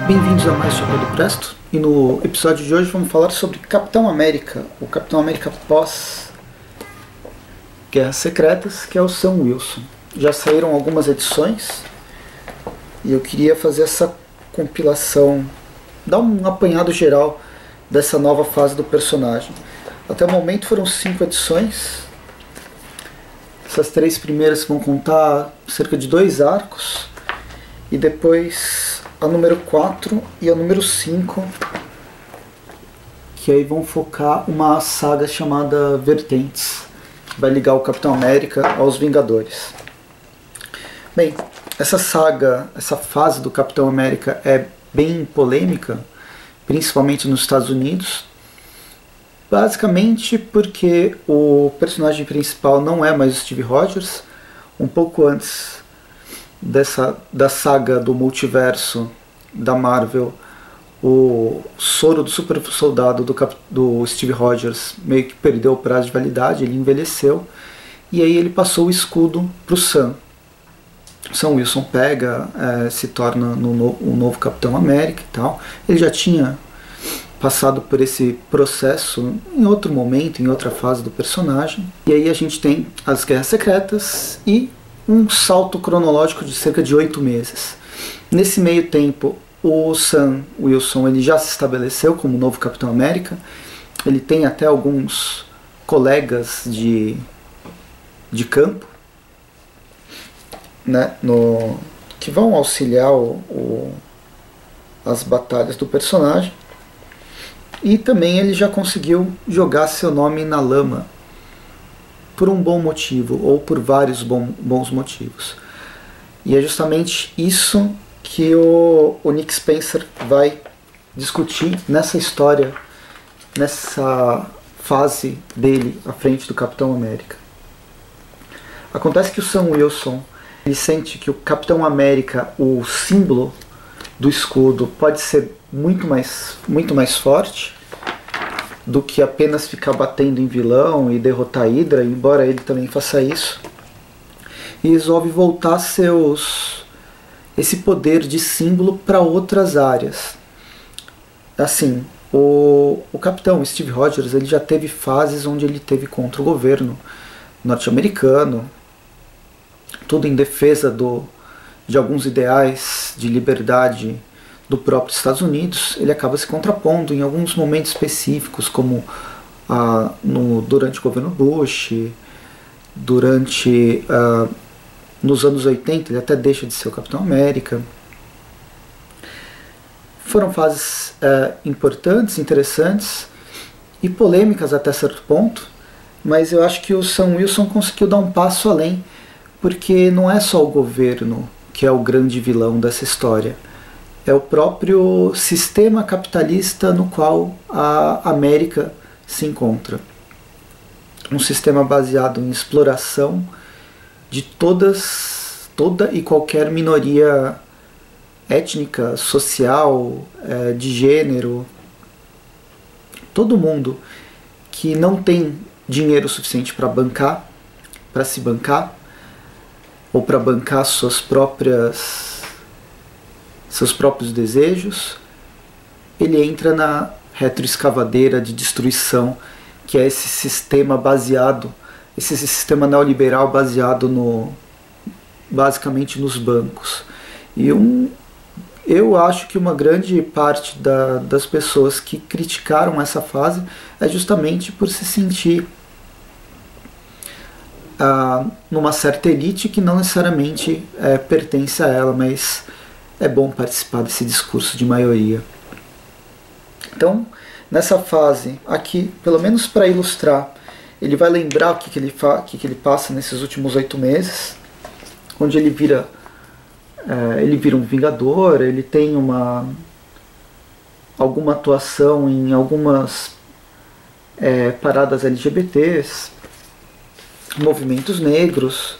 Bem-vindos a mais Chapéu do Presto, e no episódio de hoje vamos falar sobre Capitão América, o Capitão América pós Guerras Secretas, que é o Sam Wilson. Já saíram algumas edições e eu queria fazer essa compilação, dar um apanhado geral dessa nova fase do personagem. Até o momento foram 5 edições. Essas 3 primeiras vão contar cerca de 2 arcos, e depois a número 4 e a número 5, que aí vão focar uma saga chamada Vertentes, que vai ligar o Capitão América aos Vingadores. Bem, essa saga, essa fase do Capitão América é bem polêmica, principalmente nos Estados Unidos, basicamente porque o personagem principal não é mais o Steve Rogers. Um pouco antes da saga do multiverso da Marvel, o soro do super soldado do Steve Rogers meio que perdeu o prazo de validade, ele envelheceu, e aí ele passou o escudo para o Sam. Sam Wilson pega, se torna o novo Capitão América e tal. Ele já tinha passado por esse processo em outro momento, em outra fase do personagem. E aí a gente tem as Guerras Secretas e um salto cronológico de cerca de 8 meses. Nesse meio tempo, o Sam Wilson ele já se estabeleceu como novo Capitão América. Ele tem até alguns colegas de campo, né, que vão auxiliar as batalhas do personagem. E também ele já conseguiu jogar seu nome na lama por um bom motivo, ou por vários bons motivos. E é justamente isso que o Nick Spencer vai discutir nessa história, nessa fase dele à frente do Capitão América. Acontece que o Sam Wilson ele sente que o Capitão América, o símbolo do escudo, pode ser muito mais forte do que apenas ficar batendo em vilão e derrotar a Hydra, embora ele também faça isso. E resolve voltar esse poder de símbolo para outras áreas. Assim, o capitão Steve Rogers ele já teve fases onde ele teve contra o governo norte-americano, tudo em defesa de alguns ideais de liberdade do próprio Estados Nos. Ele acaba se contrapondo em alguns momentos específicos, como durante o governo Bush, nos anos 80, ele até deixa de ser o Capitão América. Foram fases importantes, interessantes e polêmicas até certo ponto, mas eu acho que o Sam Wilson conseguiu dar um passo além, porque não é só o governo que é o grande vilão dessa história. É o próprio sistema capitalista no qual a América se encontra. Um sistema baseado em exploração de toda e qualquer minoria étnica, social, de gênero. Todo mundo que não tem dinheiro suficiente para se bancar, ou para bancar seus próprios desejos, ele entra na retroescavadeira de destruição, que é esse sistema neoliberal baseado basicamente nos bancos. E eu acho que uma grande parte das pessoas que criticaram essa fase é justamente por se sentir numa certa elite que não necessariamente pertence a ela, mas é bom participar desse discurso de maioria. Então, nessa fase aqui, pelo menos para ilustrar, ele vai lembrar o que ele passa nesses últimos 8 meses, onde ele vira um Vingador, ele tem alguma atuação em algumas paradas LGBTs, movimentos negros,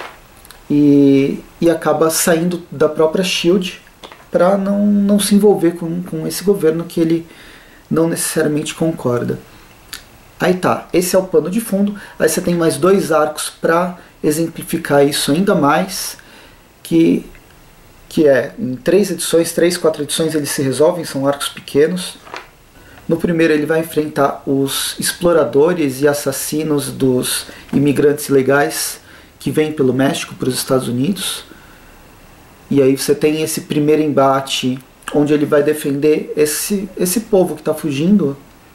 e acaba saindo da própria SHIELD para não se envolver com esse governo que ele não necessariamente concorda. Aí tá, esse é o pano de fundo. Aí você tem mais 2 arcos para exemplificar isso ainda mais, que que é em 3 edições, 3, 4 edições eles se resolvem, são arcos pequenos. No primeiro ele vai enfrentar os exploradores e assassinos dos imigrantes ilegais que vêm pelo México para os Estados Unidos. E aí você tem esse primeiro embate onde ele vai defender esse povo que está fugindo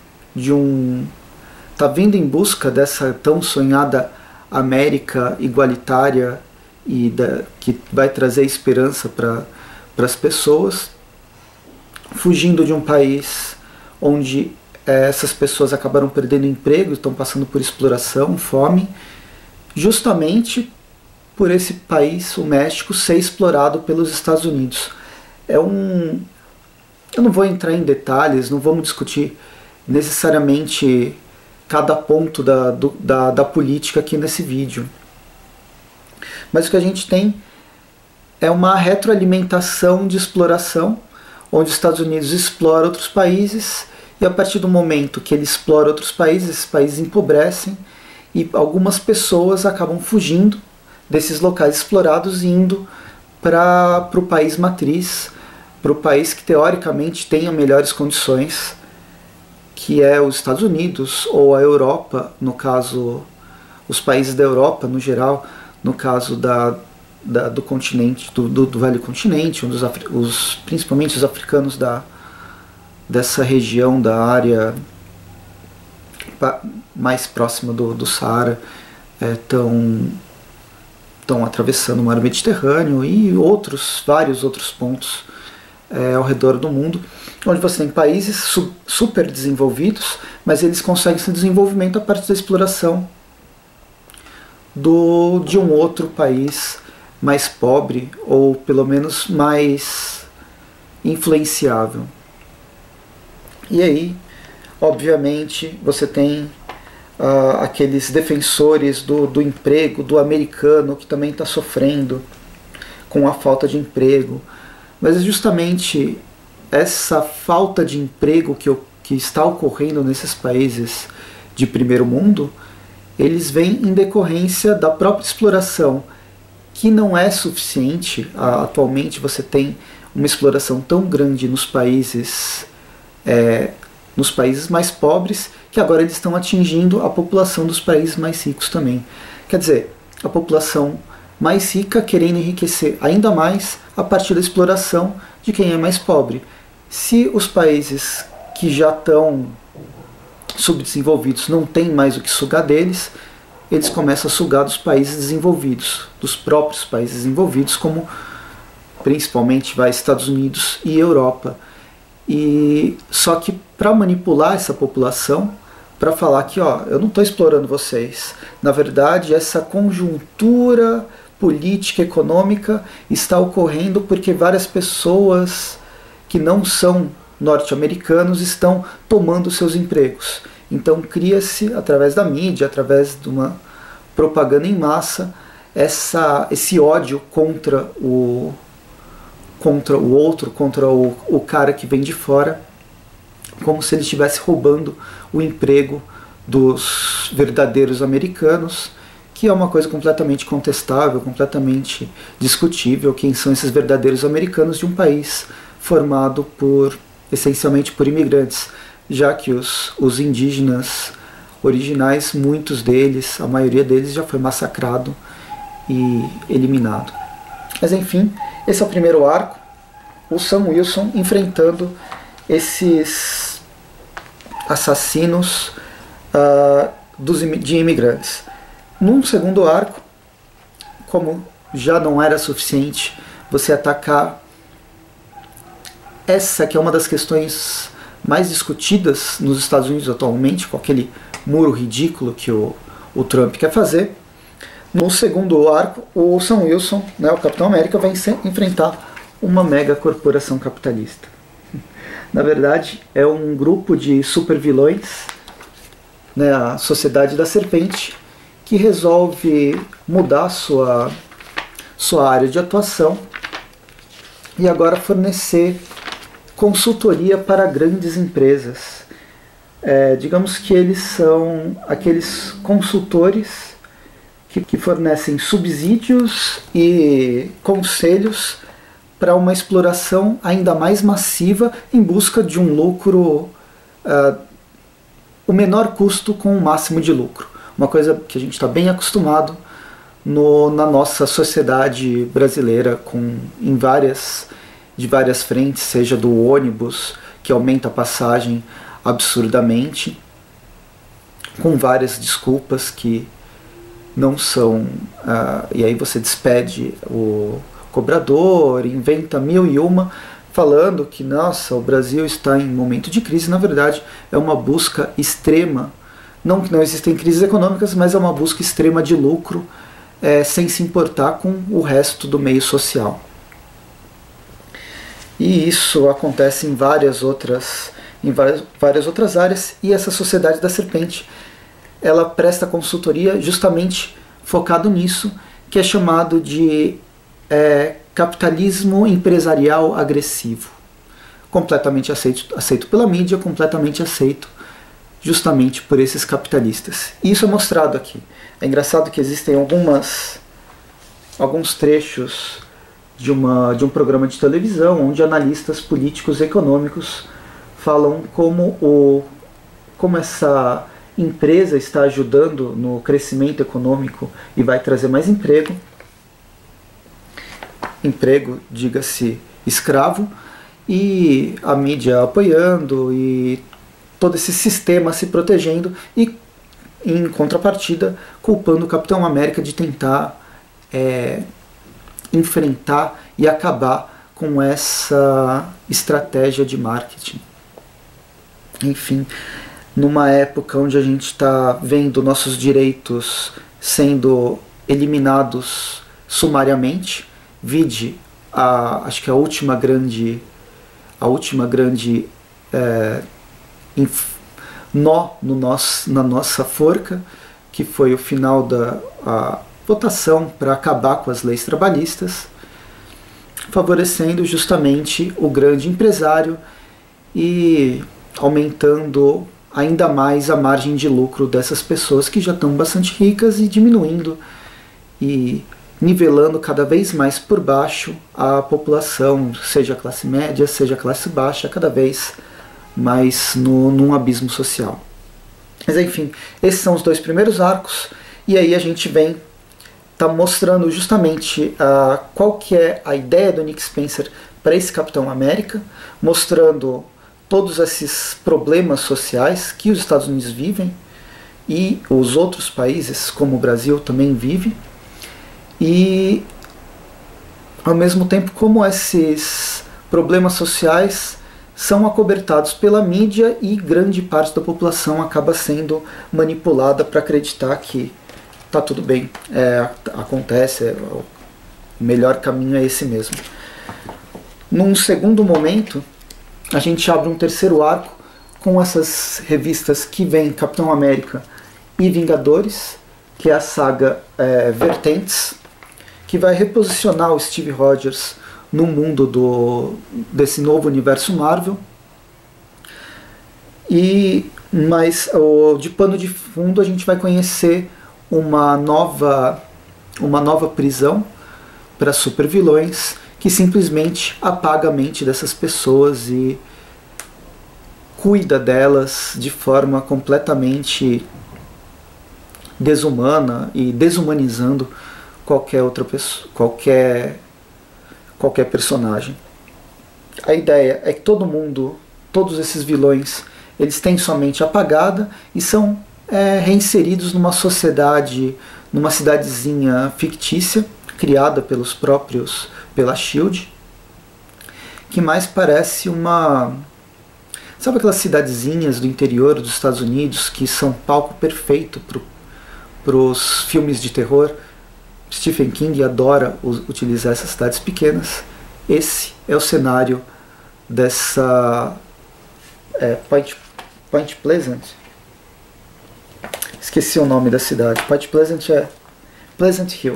está vindo em busca dessa tão sonhada América igualitária que vai trazer esperança para as pessoas, fugindo de um país onde essas pessoas acabaram perdendo emprego, estão passando por exploração, fome, justamente por esse país, o México, ser explorado pelos Estados Unidos. Eu não vou entrar em detalhes, não vamos discutir necessariamente cada ponto da política aqui nesse vídeo. Mas o que a gente tem é uma retroalimentação de exploração, onde os Estados Unidos explora outros países, e a partir do momento que ele explora outros países, esses países empobrecem, e algumas pessoas acabam fugindo desses locais explorados e indo para o país matriz, para o país que teoricamente tenha melhores condições, que é os Estados Unidos ou a Europa, no caso, os países da Europa no geral, no caso do continente, do velho continente, onde principalmente os africanos dessa região da área mais próxima do Saara estão atravessando o mar Mediterrâneo e vários outros pontos ao redor do mundo, onde você tem países super desenvolvidos, mas eles conseguem esse desenvolvimento a partir da exploração de um outro país mais pobre, ou pelo menos mais influenciável. E aí, obviamente, você tem aqueles defensores do emprego, do americano, que também está sofrendo com a falta de emprego. Mas é justamente essa falta de emprego que está ocorrendo nesses países de primeiro mundo, eles vêm em decorrência da própria exploração, que não é suficiente. Atualmente você tem uma exploração tão grande nos países mais pobres, que agora eles estão atingindo a população dos países mais ricos também. Quer dizer, a população mais rica querendo enriquecer ainda mais a partir da exploração de quem é mais pobre. Se os países que já estão subdesenvolvidos não têm mais o que sugar deles, eles começam a sugar dos países desenvolvidos, dos próprios países desenvolvidos, como principalmente Estados Unidos e Europa. E só que para manipular essa população, para falar que eu não estou explorando vocês, na verdade essa conjuntura política, econômica está ocorrendo porque várias pessoas que não são norte-americanos estão tomando seus empregos. Então cria-se, através da mídia, através de uma propaganda em massa, esse ódio contra o outro, contra o cara que vem de fora, como se ele estivesse roubando o emprego dos verdadeiros americanos, que é uma coisa completamente contestável, completamente discutível. Quem são esses verdadeiros americanos de um país formado essencialmente por imigrantes, já que os indígenas originais, muitos deles, a maioria deles já foi massacrado e eliminado. Mas enfim, esse é o primeiro arco, o Sam Wilson enfrentando esses assassinos de imigrantes. Num segundo arco, como já não era suficiente você atacar essa que é uma das questões mais discutidas nos Estados Unidos atualmente, com aquele muro ridículo que o Trump quer fazer, no segundo arco, o Sam Wilson, o Capitão América, vai enfrentar uma mega corporação capitalista. Na verdade, é um grupo de supervilões, a Sociedade da Serpente, que resolve mudar sua área de atuação e agora fornecer consultoria para grandes empresas. Digamos que eles são aqueles consultores que fornecem subsídios e conselhos para uma exploração ainda mais massiva em busca de um lucro, o menor custo com o máximo de lucro. Uma coisa que a gente está bem acostumado na nossa sociedade brasileira, de várias frentes, seja do ônibus, que aumenta a passagem absurdamente, com várias desculpas que não são... e aí você despede o cobrador, inventa mil e uma, falando que, nossa, o Brasil está em momento de crise. Na verdade, é uma busca extrema, não que não existem crises econômicas, mas é uma busca extrema de lucro, sem se importar com o resto do meio social. E isso acontece em várias outras áreas, e essa Sociedade da Serpente, ela presta consultoria justamente focado nisso, que é chamado de capitalismo empresarial agressivo. Completamente aceito pela mídia, completamente aceito justamente por esses capitalistas. E isso é mostrado aqui. É engraçado que existem alguns trechos de um programa de televisão onde analistas políticos e econômicos falam como essa empresa está ajudando no crescimento econômico e vai trazer mais emprego. Emprego, diga-se, escravo, e a mídia apoiando e todo esse sistema se protegendo e, em contrapartida, culpando o Capitão América de tentar enfrentar e acabar com essa estratégia de marketing. Enfim, numa época onde a gente está vendo nossos direitos sendo eliminados sumariamente, vide acho que a última grande nó na nossa forca, que foi o final da votação para acabar com as leis trabalhistas, favorecendo justamente o grande empresário e aumentando ainda mais a margem de lucro dessas pessoas que já estão bastante ricas, e diminuindo e nivelando cada vez mais por baixo a população, seja a classe média, seja a classe baixa, cada vez mais num abismo social. Mas enfim, esses são os dois primeiros arcos, e aí a gente tá mostrando justamente qual que é a ideia do Nick Spencer para esse Capitão América, mostrando todos esses problemas sociais que os Estados Unidos vivem e os outros países, como o Brasil, também vivem, e ao mesmo tempo como esses problemas sociais são acobertados pela mídia e grande parte da população acaba sendo manipulada para acreditar que tá tudo bem, acontece, o melhor caminho é esse mesmo. Num segundo momento, a gente abre um terceiro arco com essas revistas que vem Capitão América e Vingadores, que é a saga Vertentes, que vai reposicionar o Steve Rogers no mundo desse novo universo Marvel. Mas de pano de fundo a gente vai conhecer uma nova prisão para supervilões, que simplesmente apaga a mente dessas pessoas e cuida delas de forma completamente desumana e desumanizando qualquer outra pessoa, qualquer personagem. A ideia é que todos esses vilões, eles têm sua mente apagada e são reinseridos numa sociedade, numa cidadezinha fictícia, criada pela SHIELD, que mais parece sabe aquelas cidadezinhas do interior dos Estados Unidos que são palco perfeito para os filmes de terror? Stephen King adora utilizar essas cidades pequenas. Esse é o cenário dessa Point Pleasant. Esqueci o nome da cidade. Point Pleasant é Pleasant Hill.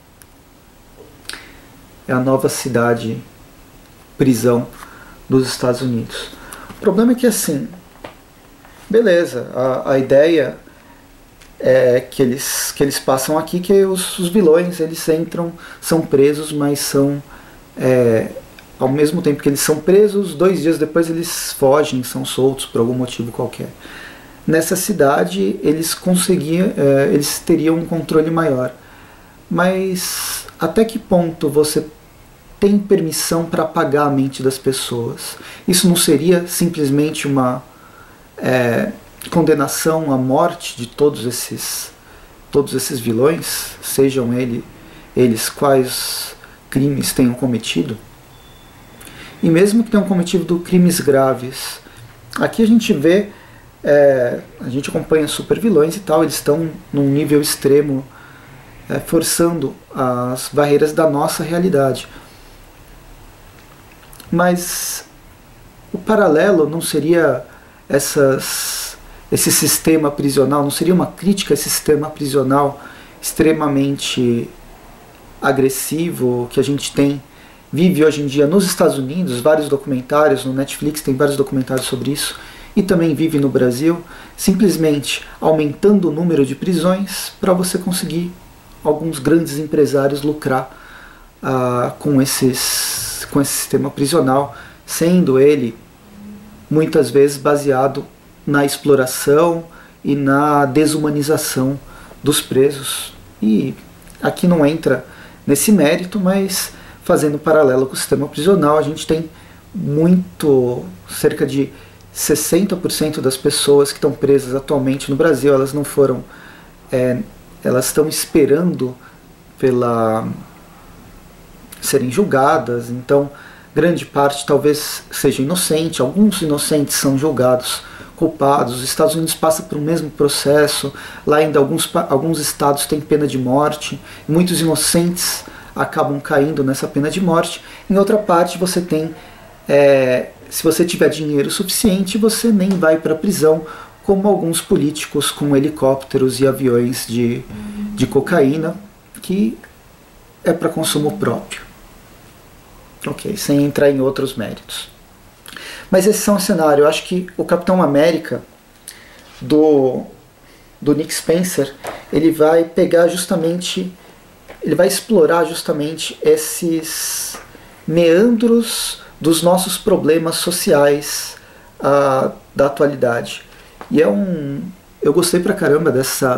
É a nova cidade prisão dos Estados Unidos. O problema é que, assim, beleza, a ideia que eles passam aqui, que os vilões, eles entram, são presos, mas são ao mesmo tempo que eles são presos, 2 dias depois eles fogem, são soltos por algum motivo qualquer. Nessa cidade eles eles teriam um controle maior. Mas até que ponto você tem permissão para apagar a mente das pessoas? Isso não seria simplesmente uma condenação à morte de todos esses vilões, sejam eles quais crimes tenham cometido? E mesmo que tenham cometido crimes graves, aqui a gente vê, a gente acompanha super vilões e tal, eles estão num nível extremo, forçando as barreiras da nossa realidade. Mas o paralelo não seria esse sistema prisional, não seria uma crítica a esse sistema prisional extremamente agressivo que a gente vive hoje em dia nos Estados Unidos? Vários documentários, no Netflix tem vários documentários sobre isso, e também vive no Brasil, simplesmente aumentando o número de prisões para você conseguir alguns grandes empresários lucrar com esse sistema prisional, sendo ele muitas vezes baseado na exploração e na desumanização dos presos. E aqui não entra nesse mérito, mas fazendo paralelo com o sistema prisional, a gente tem cerca de 60% das pessoas que estão presas atualmente no Brasil, elas não foram, elas estão esperando serem julgadas. Então grande parte talvez seja inocente, alguns inocentes são julgados culpados. Os Estados Unidos passam por um mesmo processo, lá ainda alguns estados têm pena de morte, muitos inocentes acabam caindo nessa pena de morte. Em outra parte você tem, se você tiver dinheiro suficiente, você nem vai para a prisão, como alguns políticos com helicópteros e aviões de cocaína, que é para consumo próprio. Ok, sem entrar em outros méritos. Mas esses são o cenário. Eu acho que o Capitão América do Nick Spencer, ele vai pegar justamente, ele vai explorar justamente esses meandros dos nossos problemas sociais da atualidade. E eu gostei pra caramba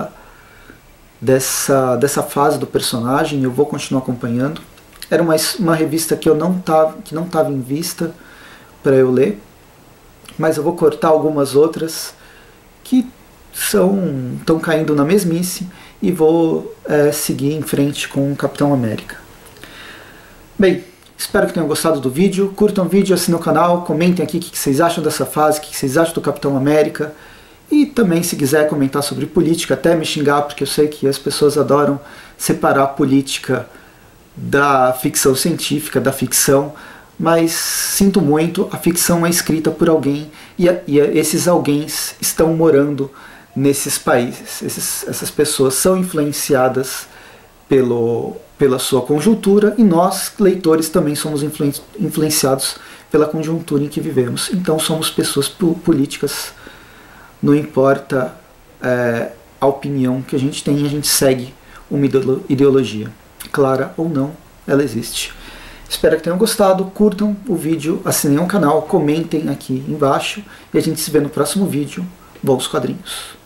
dessa fase do personagem. Eu vou continuar acompanhando. Era uma revista que não estava em vista para eu ler, mas eu vou cortar algumas outras que estão caindo na mesmice e vou seguir em frente com o Capitão América. Bem, espero que tenham gostado do vídeo. Curtam o vídeo, assinem o canal, comentem aqui o que vocês acham dessa fase, o que vocês acham do Capitão América. E também, se quiser comentar sobre política, até me xingar, porque eu sei que as pessoas adoram separar a política da ficção científica, da ficção, mas sinto muito, a ficção é escrita por alguém e esses alguém estão morando nesses países. Essas pessoas são influenciadas pela sua conjuntura, e nós, leitores, também somos influenciados pela conjuntura em que vivemos. Então somos pessoas políticas, não importa a opinião que a gente tem, a gente segue uma ideologia. Clara ou não, ela existe. Espero que tenham gostado, curtam o vídeo, assinem o canal, comentem aqui embaixo e a gente se vê no próximo vídeo. Bons quadrinhos!